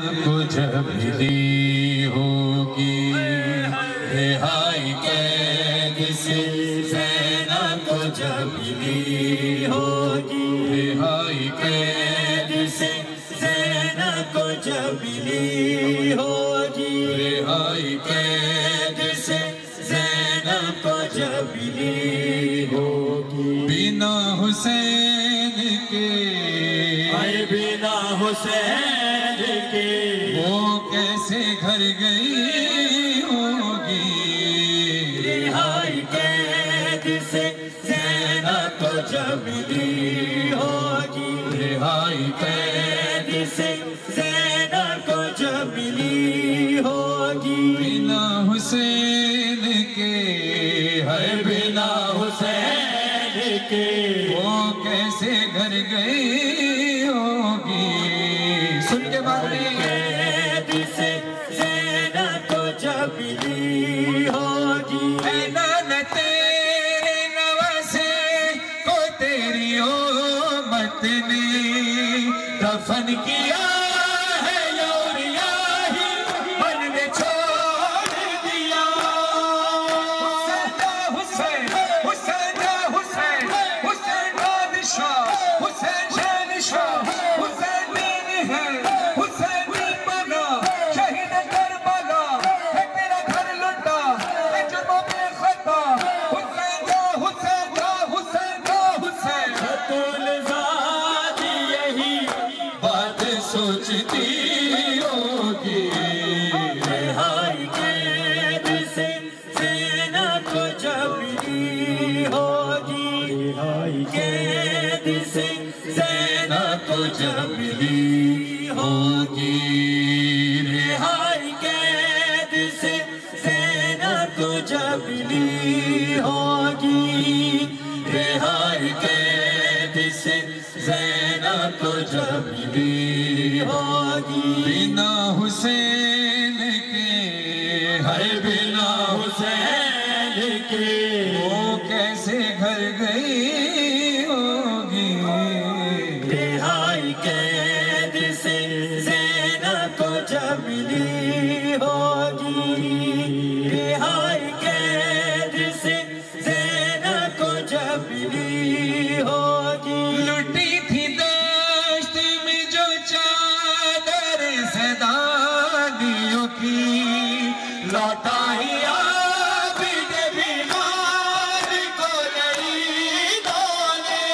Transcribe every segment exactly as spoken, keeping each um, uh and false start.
کو جب لی ہوگی رہائی قید سے زینب کو جب لی ہوگی رہائی قید سے زینب کو جب لی ہوگی رہائی قید سے زینب کو جب لی ہوگی بنا حسین کے اے بنا حسین کے وہ کیسے گھر گئی ہوگی رہائی قید سے زینب کو جب لی ہوگی رہائی قید سے زینب کو جب لی ہوگی بنا حسین کے ہے بنا حسین کے وہ کیسے گھر گئی ہوگی سن کے بعد قید سے زینب کو جب لی ہوگی اے نانا تیرے نواسے کو تیری امت نے دفن کیا سوچتی ہوگی رہائی قید سے زینب کو جب لی ہوگی رہائی قید سے زینب کو جب لی ہوگی رہائی قید سے زینب کو جب لی ہوگی رہائی قید سے زینب کو جب لی ہوگی بنا حسین کے ہے بنا حسین کے وہ کیسے گھر گئی ہوگی رہائی قید سے زینب کو جب لی ہوگی رہائی قید سے زینب کو جب لی ہوگی لٹی تھی دشت میں جو چادر زدانیوں کی لوٹا ہی عابد بیمار کو یزیدوں نے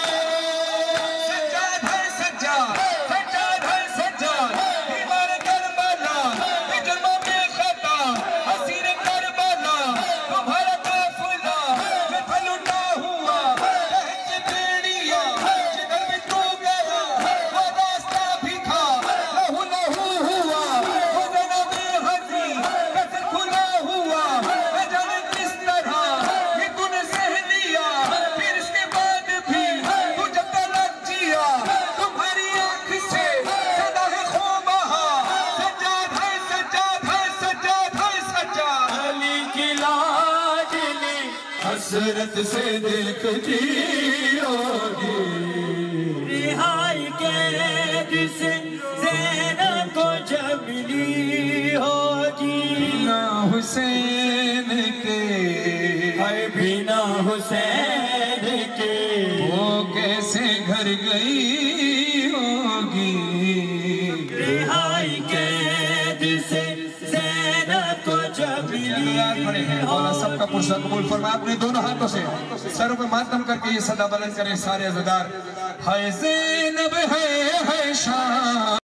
سجاد ہے سجاد سجاد ہے سجاد دیوار کربلا جرموں میں خطا اسیر کربلا تمہارا قافلہ جتھا لٹا ہوا رہت بیڑیا جدھر بھی تو گیا وہ راستہ بھی تھا لہو لہو ہوا وہ زینب غزی کسر کھلا ہوا میں جانے کس طرح یہ تو نے سہ لیا پھر اس کے بعد بھی تو جب تلک جیا تمہاری آنکھ سے صدا ہے خون بہا سجاد ہے سجاد ہے سجاد ہے سجاد علی کی لاج لی حسرت سے دل کتی ہوگی رہائی قید سے زینب کو جب لی ہوگی بنا حسین کے ہے بنا حسین کے وہ کیسے گھر گئی ہوگی رہائی قید سے زینب کو جب لی کھڑے ہیں مولا سب کا پرسہ قبول فرمائے اپنے دونوں ہاتھوں سے سروں پہ ماتم کر کے یہ صدا بلند کریں سارے عزادار ہائے زینب ہے ہے شان